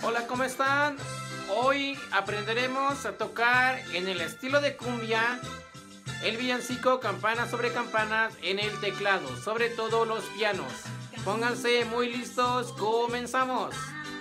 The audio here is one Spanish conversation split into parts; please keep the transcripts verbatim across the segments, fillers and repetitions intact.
Hola, ¿cómo están? Hoy aprenderemos a tocar en el estilo de cumbia el villancico Campana sobre Campanas en el teclado, sobre todo los pianos. Pónganse muy listos, comenzamos.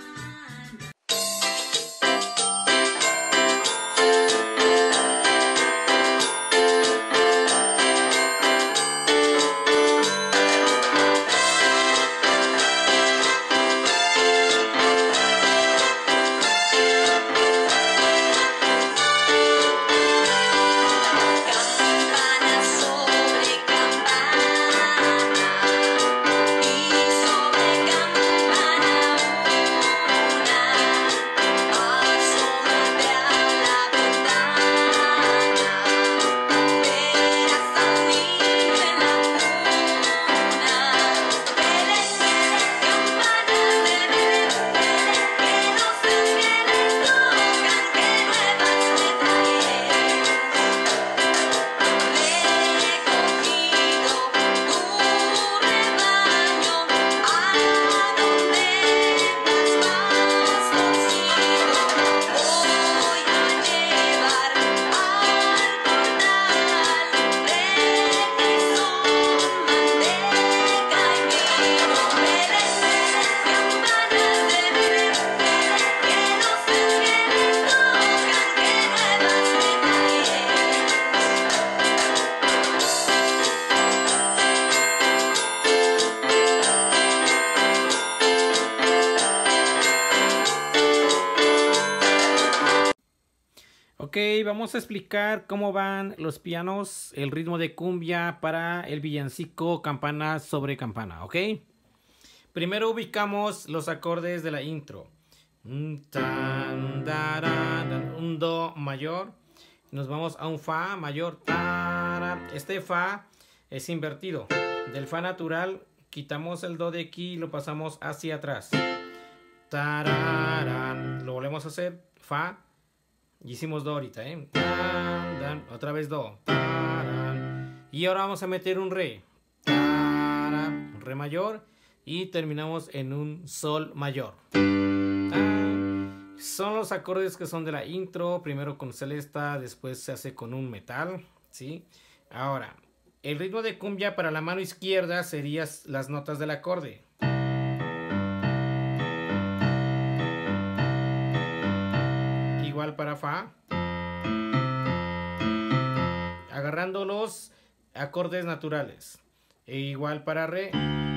Ok, vamos a explicar cómo van los pianos, el ritmo de cumbia para el villancico Campana sobre Campana, ¿ok? Primero ubicamos los acordes de la intro. Un, tan, darán, un do mayor. Nos vamos a un fa mayor. Tarán. Este fa es invertido. Del fa natural quitamos el do de aquí y lo pasamos hacia atrás. Tararán. Lo volvemos a hacer. Fa. Hicimos do ahorita, ¿eh? Tan, tan, otra vez do. Taran. Y ahora vamos a meter un re. Taran, un re mayor. Y terminamos en un sol mayor. Tan. Son los acordes que son de la intro. Primero con celesta, después se hace con un metal, ¿sí? Ahora, el ritmo de cumbia para la mano izquierda serían las notas del acorde. Igual para fa, agarrando los acordes naturales, e igual para re,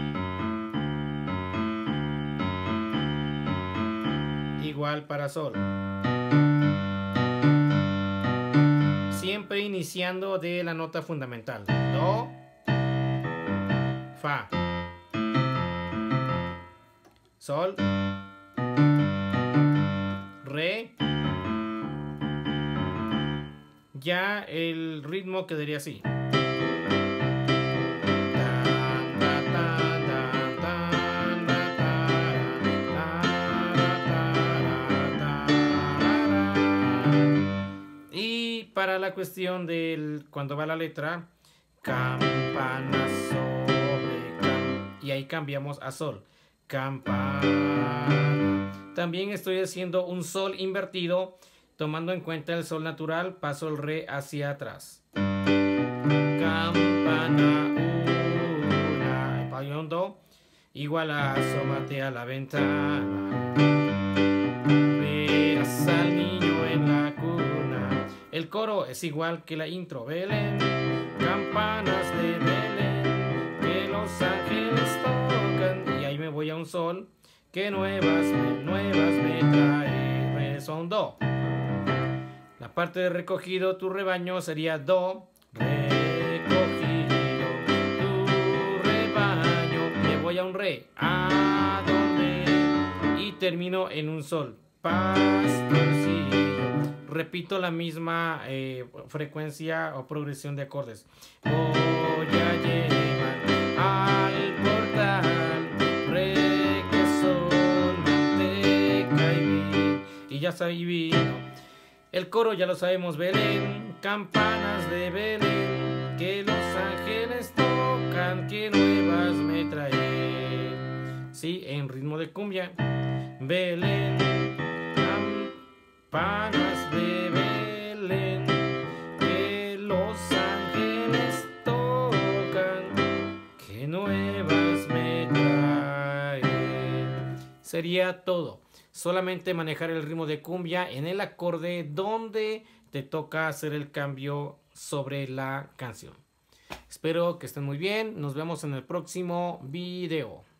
igual para sol, siempre iniciando de la nota fundamental, do, fa, sol, re. Ya el ritmo quedaría así. Y para la cuestión del cuando va la letra, campana sobre cam, y ahí cambiamos a sol. Campana. También estoy haciendo un sol invertido. Tomando en cuenta el sol natural, paso el re hacia atrás. Campana, una, payón do, igual a asómate a la ventana. Verás al niño en la cuna. El coro es igual que la intro. Belén, campanas de Belén, que los ángeles tocan. Y ahí me voy a un sol, que nuevas, nuevas me trae. Re, son, do. La parte de recogido tu rebaño sería do, recogido tu rebaño. Me voy a un re, a donde, y termino en un sol, pastorcillo. Repito la misma eh, frecuencia o progresión de acordes. Voy a llevar al portal requesón, manteca y vino. Y ya sabí vino. El coro ya lo sabemos, Belén, campanas de Belén, que los ángeles tocan, que nuevas me traen. Sí, en ritmo de cumbia. Belén, campanas de Belén, que los ángeles tocan, que nuevas me traen. Sería todo. Solamente manejar el ritmo de cumbia en el acorde donde te toca hacer el cambio sobre la canción. Espero que estén muy bien. Nos vemos en el próximo video.